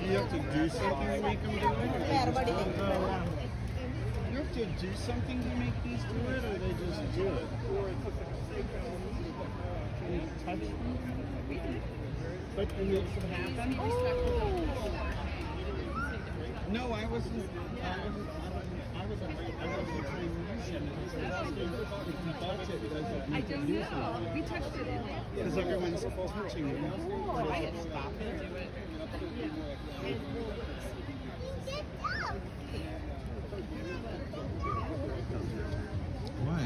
you have to do something to make them do it? You have to do something to make these do it, or they just do it? Can you touch them? But it happen? No, I wasn't trying to use it. If you touch it, does it? I don't know. We touched it in it. Because everyone's touching it. Does it stop it? Why?